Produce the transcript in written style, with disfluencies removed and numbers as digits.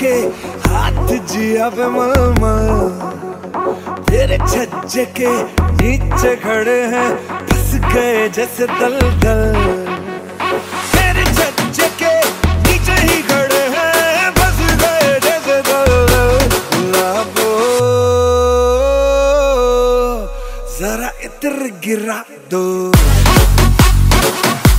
के हाथ जिया पे मलमल, तेरे छज्जे के नीचे खड़े हैं फंस गए जैसे दलदल। तेरे छज्जे के नीचे ही खड़े हैं फंस गए जैसे दलदल। गुलाबो जरा इत्र गिरा दो।